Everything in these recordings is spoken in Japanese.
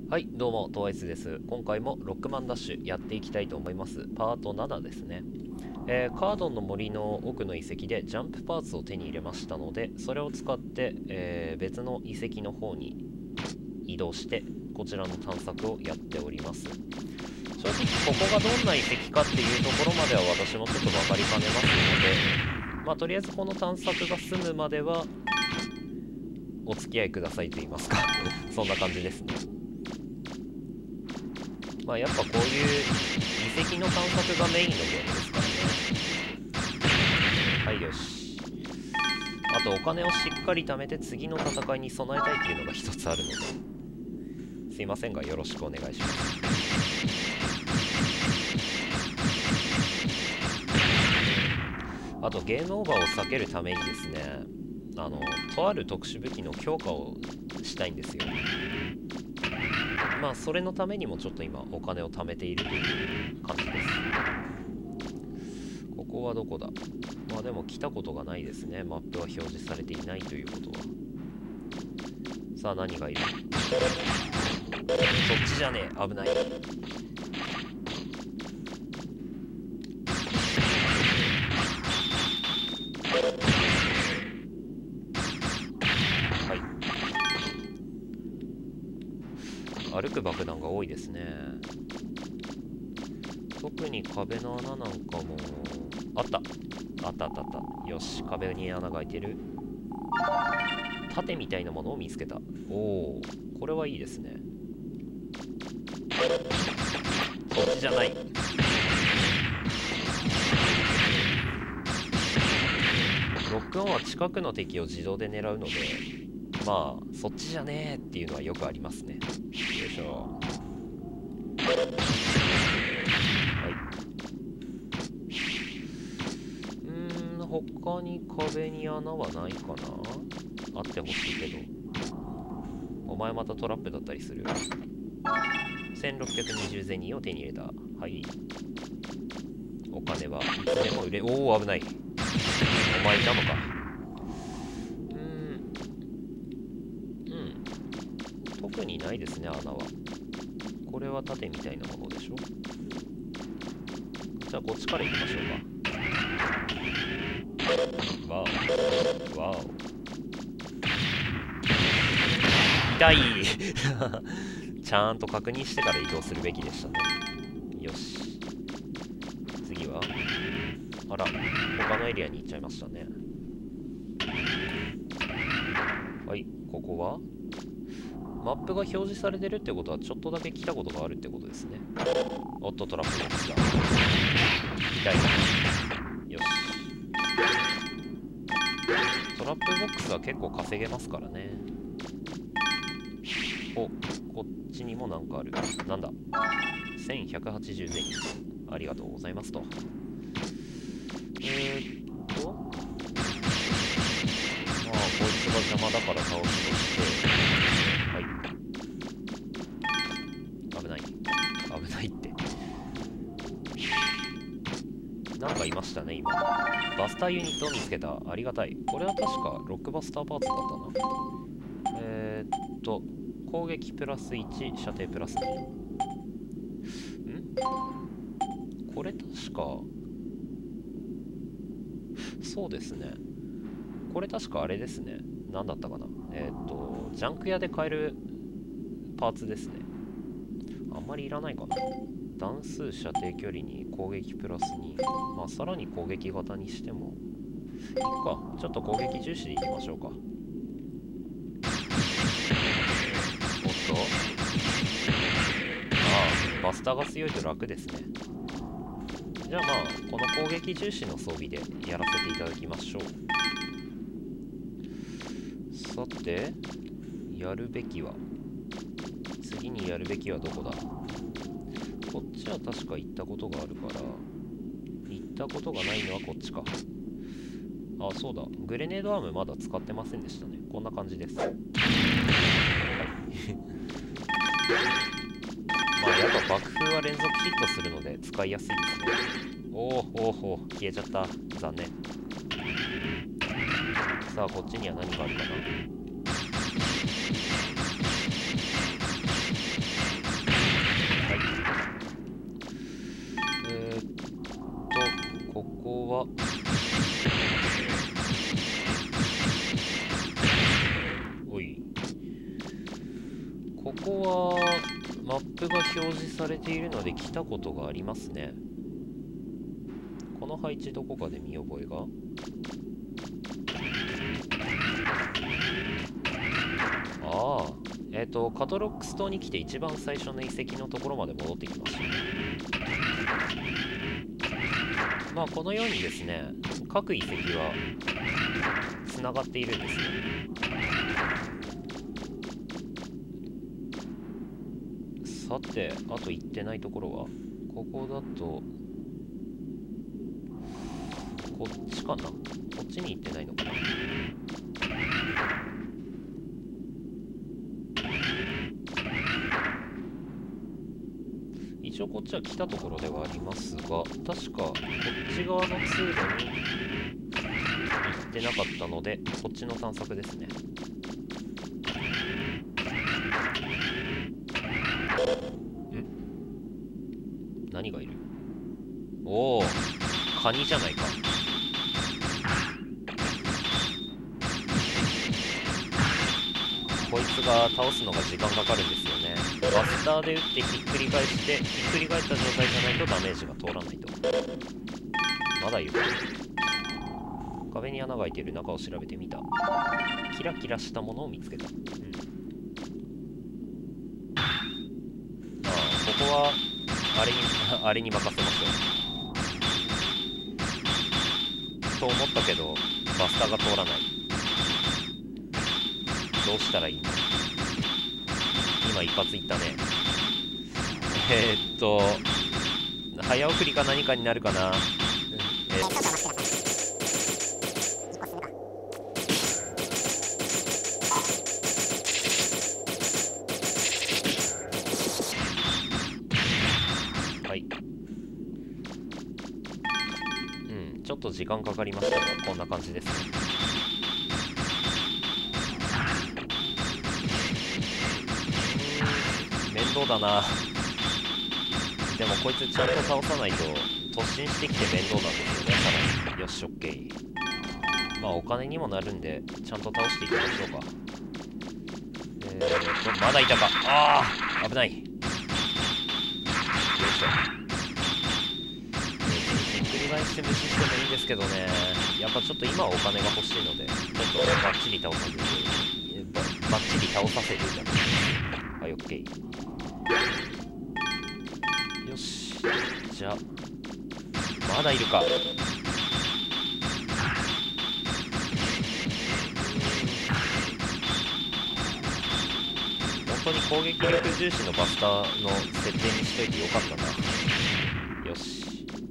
はい、どうも、トワイスです。今回もロックマンダッシュやっていきたいと思います。パート7ですね。カードンの森の奥の遺跡でジャンプパーツを手に入れましたので、それを使って、別の遺跡の方に移動して、こちらの探索をやっております。正直、ここがどんな遺跡かっていうところまでは私もちょっと分かりかねますので、とりあえずこの探索が済むまでは、お付き合いくださいと言いますかそんな感じですね。やっぱこういう遺跡の探索がメインのゲームですからね。はい、よし。あとお金をしっかり貯めて次の戦いに備えたいっていうのが一つあるので、すいませんがよろしくお願いします。あとゲームオーバーを避けるためにですね、とある特殊武器の強化をしたいんですよ。それのためにもちょっと今お金を貯めているという感じです。ここはどこだ。でも来たことがないですね。マップは表示されていないということは。さあ何がいる。そっちじゃねえ、危ない。はい、歩く爆弾が多いですね。特に壁の穴なんかもあったあったあったあった。よし、壁に穴が開いてる。盾みたいなものを見つけた。おお、これはいいですね。こっちじゃない。ロックオンは近くの敵を自動で狙うので、そっちじゃねえっていうのはよくありますね。よいしょ。他に壁に穴はないかな。あってほしいけど、お前またトラップだったりする。1620銭を手に入れた。はい、お金はいつでも売れ。おお、危ない。お前いたのか。特にないですね、穴は。これは盾みたいなものでしょ。じゃあこっちから行きましょうか。わおわお、痛いちゃんと確認してから移動するべきでしたね。よし、次はあら、他のエリアに行っちゃいましたね。はい、ここはマップが表示されてるってことはちょっとだけ来たことがあるってことですね。おっと、トラップボックスだ。痛い。よし、トラップボックスは結構稼げますからね。お、こっちにもなんかある。なんだ、1180銭。ありがとうございますと。こいつが邪魔だから倒すとして、はい、危ない危ないって。なんかいましたね今。バスターユニットを見つけた。ありがたい。これは確かロックバスターパーツだったな。攻撃プラス1、射程プラス2。これ確か、そうですね。これ確かあれですね。何だったかな。ジャンク屋で買えるパーツですね。あんまりいらないかな。弾数、射程距離に攻撃プラス2。さらに攻撃型にしてもいいか。ちょっと攻撃重視でいきましょうか。おっと、バスターが強いと楽ですね。じゃあこの攻撃重視の装備でやらせていただきましょう。さて、やるべきは、次にやるべきはどこだ。こっちは確か行ったことがあるから、行ったことがないのはこっちか。そうだ、グレネードアームまだ使ってませんでしたね。こんな感じです。はい、やっぱ爆風は連続ヒットするので使いやすいですね。おお、消えちゃった。残念。さあ、こっちには何があるかな。 ここはマップが表示されているので来たことがありますね。この配置どこかで見覚えが。ああ、カトロックス島に来て一番最初の遺跡のところまで戻ってきましたね。まあこのようにですね、各遺跡はつながっているんですね。さて、あと行ってないところはここだとこっちかな。こっちに行ってないのかな。一応こっちは来たところではありますが、確かこっち側の通路に行ってなかったので、こっちの探索ですね。何がいる？おお、カニじゃないか。こいつが倒すのが時間かかるんですよね。バスターで撃ってひっくり返して、ひっくり返った状態じゃないとダメージが通らないと。まだいる。壁に穴が開いている。中を調べてみた。キラキラしたものを見つけた。ここはあれに任せましょうと思ったけど、バスターが通らない。どうしたらいいの？今一発いったね。早送りか何かになるかな。はい。ちょっと時間かかりましたが、こんな感じですね。面倒だな。でもこいつちゃんと倒さないと突進してきて面倒なんですよね、さらに。よし、オッケー。まあお金にもなるんでちゃんと倒していきましょうか。まだいたか。ああ、危ない。よいしょ。ひっくり返して無視してもいいんですけどね、やっぱちょっと今はお金が欲しいので、ちょっとバッチリ倒させて、バッチリ倒させていただきます。はい、オッケー。よし、じゃあまだいるか。本当に攻撃力重視のバスターの設定にしといてよかったな。よし。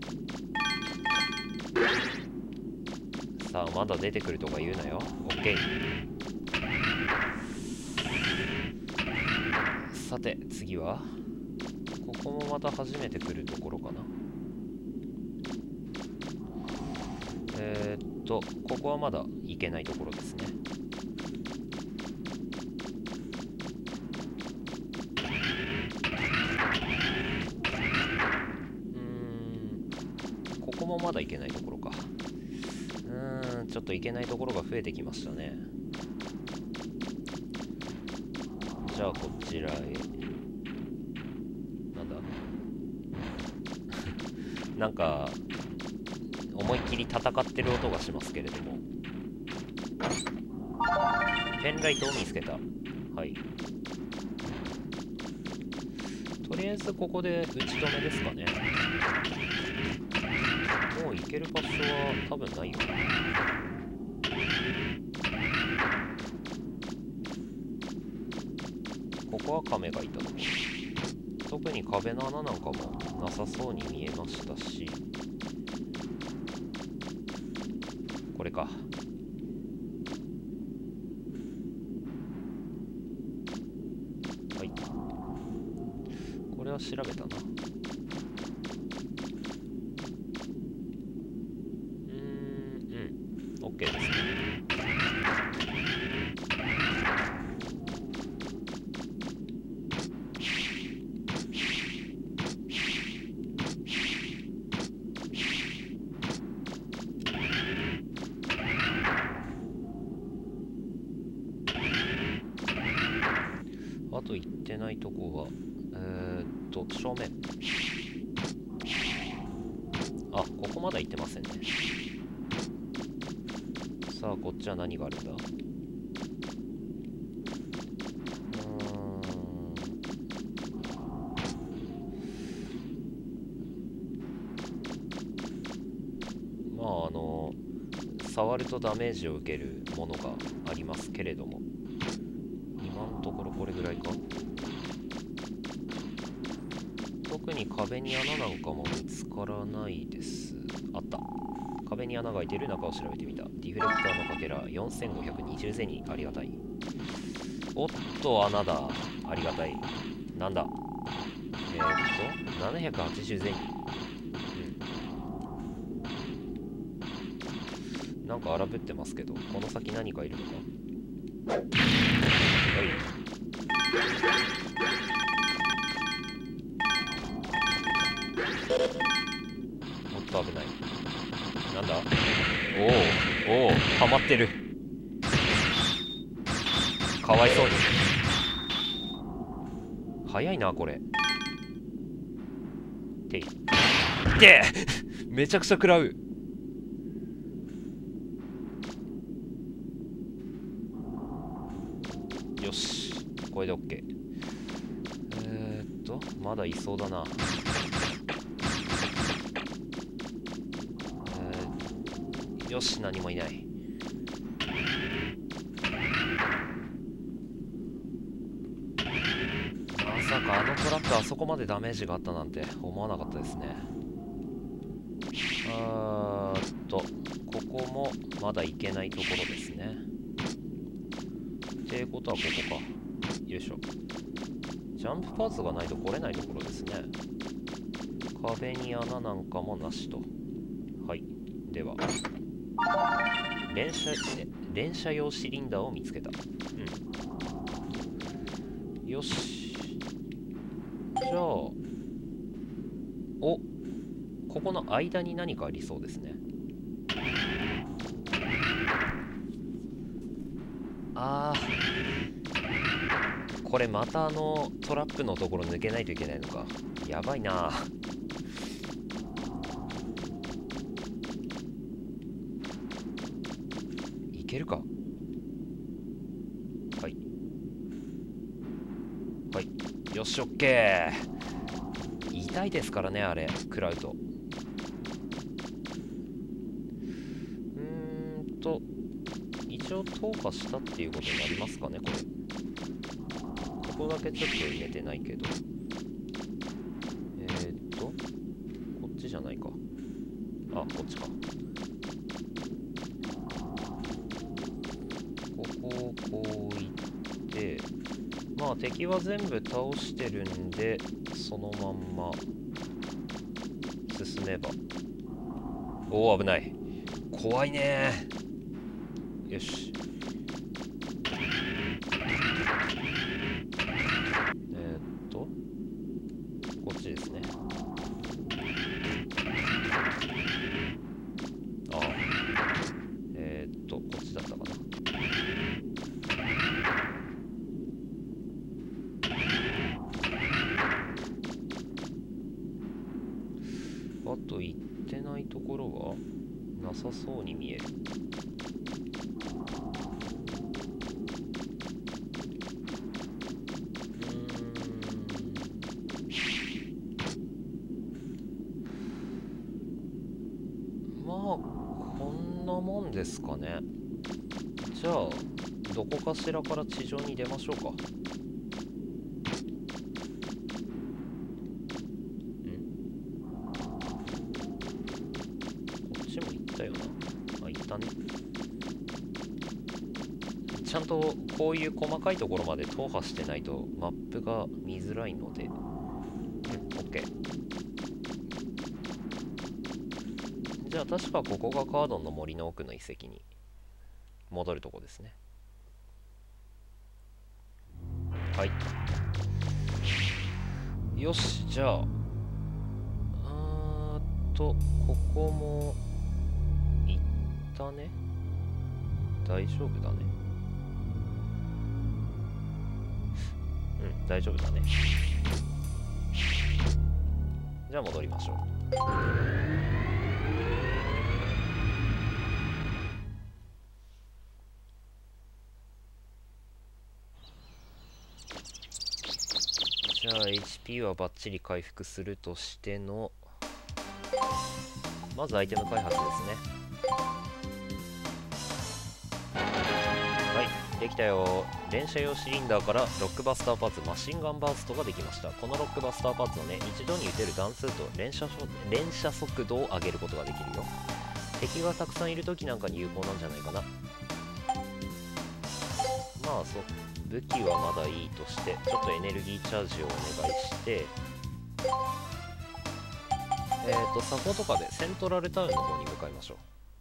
さあ、まだ出てくるとか言うなよ。オッケー。さて次はここもまた初めて来るところかな。ここはまだ行けないところですね。ここもまだ行けないところか。ちょっと行けないところが増えてきましたね。じゃあこちらへ。なんだなんか思いっきり戦ってる音がしますけれども、ペンライトを見つけた。はい、とりあえずここで打ち止めですかね。もう行ける場所は多分ないよな。ここは亀がいたと。特に壁の穴なんかもなさそうに見えましたし、これか。はい、これは調べたな。OK ですね。 あと行ってないとこは正面。あ、ここまだ行ってませんね。さあ、こっちは何があるんだ。まあ触るとダメージを受けるものがありますけれども、今のところこれぐらいか。特に壁に穴なんかも見つからないです。あった。壁に穴が開いている中を調べてみた。ディフレクターのかけら4520銭、ありがたい。おっと、穴だ。ありがたい。なんだ780銭。なんか荒ぶってますけど、この先何かいるのか。はい。もっと危ない。なんだ。おお、ハマってる。かわいそうに。早いなこれ。ていってめちゃくちゃ食らう。よし、これで OK。まだいそうだな。よし、何もいない。まさかあのトラックあそこまでダメージがあったなんて思わなかったですね。ここもまだ行けないところですね。ってことはここか。よいしょ。ジャンプパーツがないと来れないところですね。壁に穴なんかもなしと。はい。では連射用シリンダーを見つけた。よし。じゃあここの間に何かありそうですね。これまたトラップのところ抜けないといけないのか。やばいな。いけるか。はいはい。よし、オッケー。痛いですからね、あれ食らうと。一応踏破したっていうことになりますかね、これ。ここだけちょっと入れてないけど。こっちじゃないか。あ、こっちか。ここをこう行って、まあ敵は全部倒してるんで、そのまんま進めば。おお、危ない。怖いね。よし。こっちですね。ああ。こっちだったかな。あと行ってないところはなさそうに見える。まあこんなもんですかね。じゃあどこかしらから地上に出ましょうか。こっちも行ったよな。あ、行ったね。ちゃんとこういう細かいところまで踏破してないとマップが見づらいので。OK。じゃあ確かここがカードンの森の奥の遺跡に戻るとこですね。はい。よし、じゃあここも行ったね。大丈夫だね。 大丈夫だね。じゃあ戻りましょう。じゃあ HP はバッチリ回復するとしての、まずアイテム開発ですね。はい、できたよ。連射用シリンダーからロックバスターパーツマシンガンバーストができました。このロックバスターパーツをね、一度に撃てる弾数と連射速度を上げることができるよ。敵がたくさんいる時なんかに有効なんじゃないかな。まあ武器はまだいいとして、ちょっとエネルギーチャージをお願いして、サポートカーでセントラルタウンの方に向かいましょう。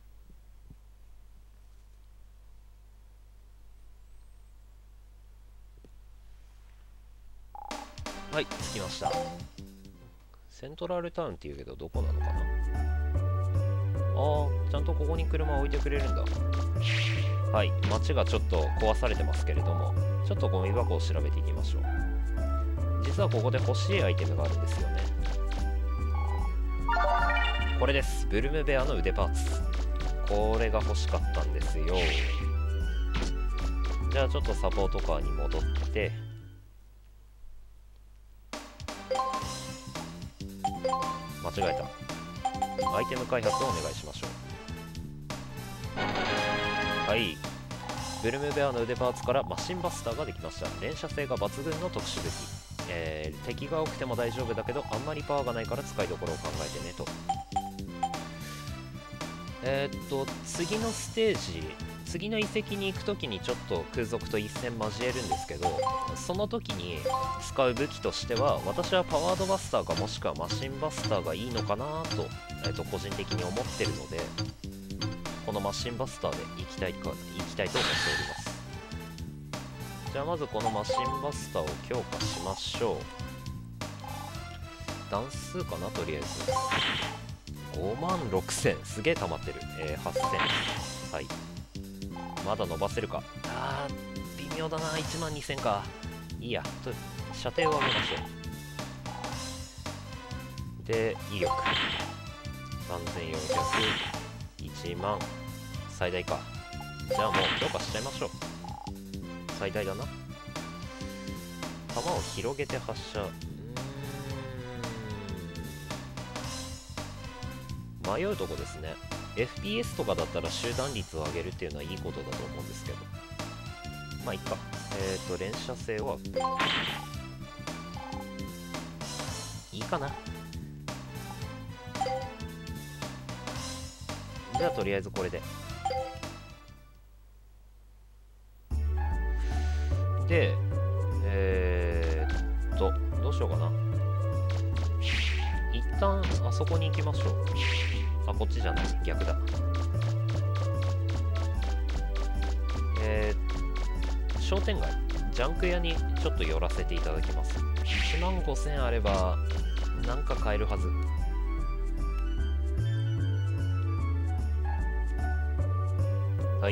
はい、着きました。セントラルタウンっていうけどどこなのかな。ちゃんとここに車置いてくれるんだ。はい、街がちょっと壊されてますけれども、ちょっとゴミ箱を調べていきましょう。実はここで欲しいアイテムがあるんですよね。これです。ブルムベアの腕パーツ。これが欲しかったんですよ。じゃあちょっとサポートカーに戻って、間違えた。アイテム開発をお願いしましょう。はい、ブルムベアの腕パーツからマシンバスターができました。連射性が抜群の特殊武器。敵が多くても大丈夫だけどあんまりパワーがないから使いどころを考えてねと。次のステージ、次の遺跡に行く時にちょっと空賊と一戦交えるんですけど、その時に使う武器としては私はパワードバスターかもしくはマシンバスターがいいのかなと、個人的に思ってるので、このマシンバスターで行きたいと思っております。じゃあまずこのマシンバスターを強化しましょう。段数かな、とりあえず56000、すげえ溜まってる。8000、はい、まだ伸ばせるか。微妙だな。12000か。いいや、射程を上げましょう。で威力3400、1万、最大か。じゃあもう強化しちゃいましょう。最大だな。弾を広げて発射。迷うとこですね。 FPS とかだったら集団率を上げるっていうのはいいことだと思うんですけど、まあいっか。連射性はいいかな。じゃあとりあえずこれで。でどうしようかな。一旦あそこに行きましょう。こっちじゃない、逆だ。商店街、ジャンク屋にちょっと寄らせていただきます。1万5000あればなんか買えるはず。はい、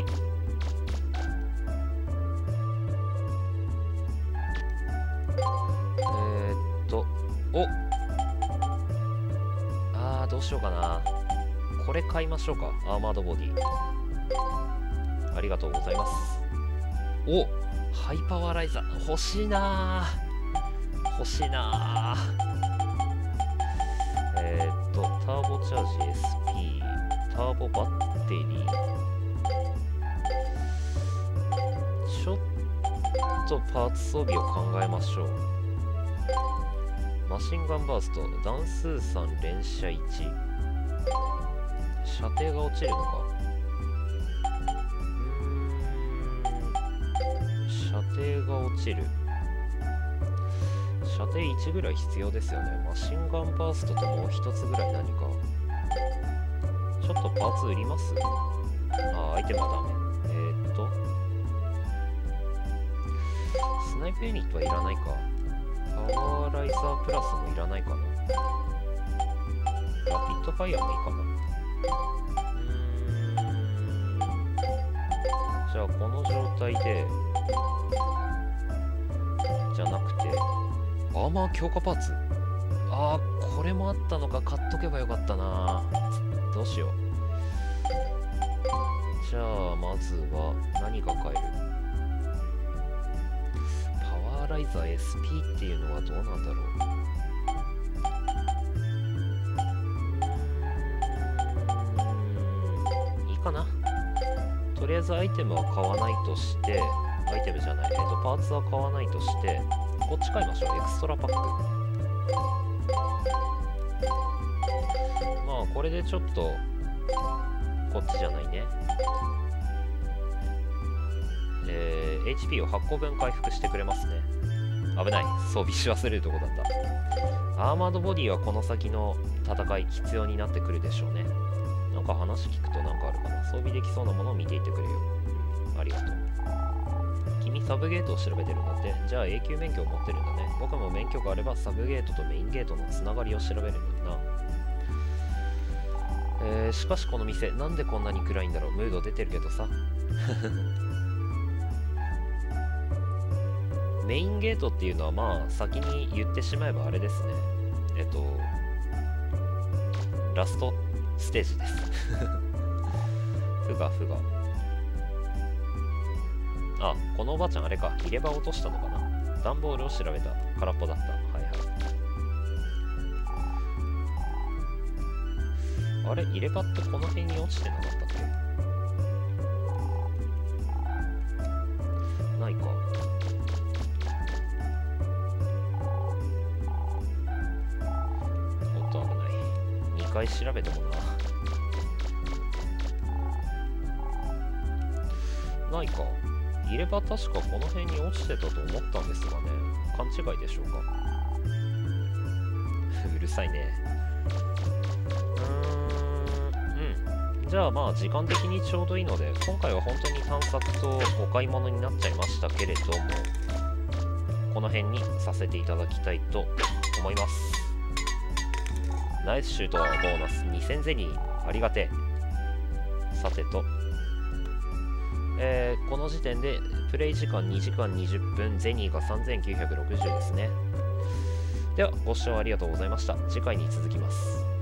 どうしようかな。これ買いましょうか。アーマードボディ、ありがとうございます。ハイパワーライザー欲しいなターボチャージ SP、 ターボバッテリー。ちょっとパーツ装備を考えましょう。マシンガンバースト、弾数3、連射1、射程が落ちるのか。射程が落ちる。射程1ぐらい必要ですよね。マシンガンバーストともう一つぐらい何か。ちょっとパーツ売ります。アイテムはダメ。スナイプユニットはいらないか。パワーライザープラスもいらないかな。ラピッドファイヤーもいいかな。じゃあこの状態でじゃなくてアーマー強化パーツ。あー、これもあったのか。買っとけばよかったな。どうしよう。じゃあまずは何が買える。パワーライザー SP っていうのはどうなんだろう。いいかな。とりあえずアイテムは買わないとして、アイテムじゃない、パーツは買わないとして、こっち買いましょう。エクストラパック。まあこれでちょっとこっちじゃないね。HP を8個分回復してくれますね。危ない、装備し忘れるとこだった。アーマードボディはこの先の戦い必要になってくるでしょうね。なんか話聞くとなんかあるかな。装備できそうなものを見ていってくれよ。ありがとう。君サブゲートを調べてるんだって。じゃあ永久免許を持ってるんだね。僕も免許があればサブゲートとメインゲートのつながりを調べるのにな。しかしこの店なんでこんなに暗いんだろう。ムード出てるけどさ。メインゲートっていうのはまあ先に言ってしまえばあれですね。ラストステージです。ふがふが。あ、このおばあちゃんあれか。入れ歯落としたのかな。段ボールを調べた。空っぽだった。はいはい。あれ、入れ歯ってこの辺に落ちてなかったっけ。ないか。おっと危ない。2回調べてもな。ないか。入れ歯確かこの辺に落ちてたと思ったんですがね。勘違いでしょうか。うるさいね。じゃあまあ時間的にちょうどいいので、今回は本当に探索とお買い物になっちゃいましたけれども、この辺にさせていただきたいと思います。ナイスシュートはボーナス2000ゼニー。ありがてえ。さてと、この時点でプレイ時間2時間20分、ゼニーが3960ですね。ではご視聴ありがとうございました。次回に続きます。